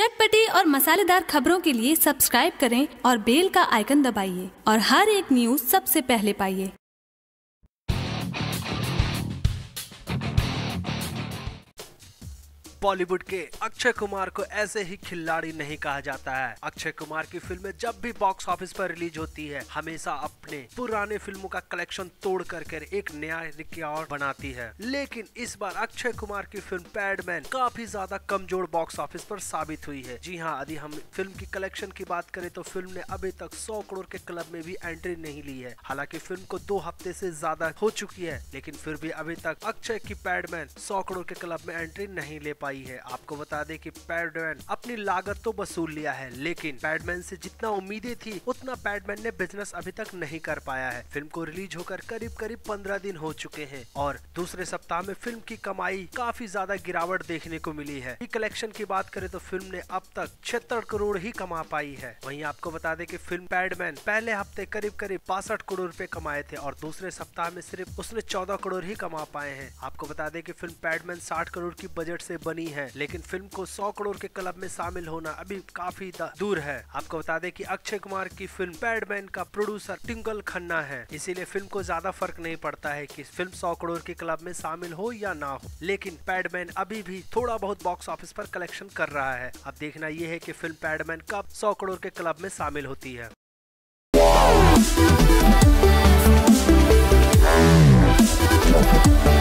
चटपटी और मसालेदार खबरों के लिए सब्सक्राइब करें और बेल का आइकन दबाइए और हर एक न्यूज़ सबसे पहले पाइए। बॉलीवुड के अक्षय कुमार को ऐसे ही खिलाड़ी नहीं कहा जाता है। अक्षय कुमार की फिल्में जब भी बॉक्स ऑफिस पर रिलीज होती है हमेशा अपने पुराने फिल्मों का कलेक्शन तोड़ करके एक नया रिकॉर्ड बनाती है। लेकिन इस बार अक्षय कुमार की फिल्म पैडमैन काफी ज्यादा कमजोर बॉक्स ऑफिस पर साबित हुई है। जी हाँ, यदि हम फिल्म की कलेक्शन की बात करें तो फिल्म ने अभी तक 100 करोड़ के क्लब में भी एंट्री नहीं ली है। हालांकि फिल्म को 2 हफ्ते से ज्यादा हो चुकी है, लेकिन फिर भी अभी तक अक्षय की पैडमैन 100 करोड़ के क्लब में एंट्री नहीं ले पाई है। आपको बता दें कि पैडमैन अपनी लागत तो वसूल लिया है, लेकिन पैडमैन से जितना उम्मीदें थी उतना पैडमैन ने बिजनेस अभी तक नहीं कर पाया है। फिल्म को रिलीज होकर करीब 15 दिन हो चुके हैं और दूसरे सप्ताह में फिल्म की कमाई काफी ज्यादा गिरावट देखने को मिली है। कलेक्शन की बात करें तो फिल्म ने अब तक 76 करोड़ ही कमा पाई है। वहीं आपको बता दें कि फिल्म पैडमैन पहले हफ्ते करीब 62 करोड़ रुपए कमाए थे और दूसरे सप्ताह में सिर्फ उसने 14 करोड़ ही कमा पाए हैं। आपको बता दें कि फिल्म पैडमैन 60 करोड़ की बजट से बनी है, लेकिन फिल्म को 100 करोड़ के क्लब में शामिल होना अभी काफी दूर है। आपको बता दें कि अक्षय कुमार की फिल्म पैडमैन का प्रोड्यूसर ट्विंकल खन्ना है, इसीलिए फिल्म को ज्यादा फर्क नहीं पड़ता है कि फिल्म 100 करोड़ के क्लब में शामिल हो या ना हो। लेकिन पैडमैन अभी भी थोड़ा बहुत बॉक्स ऑफिस पर कलेक्शन कर रहा है। अब देखना यह है कि फिल्म पैडमैन कब 100 करोड़ के क्लब में शामिल होती है।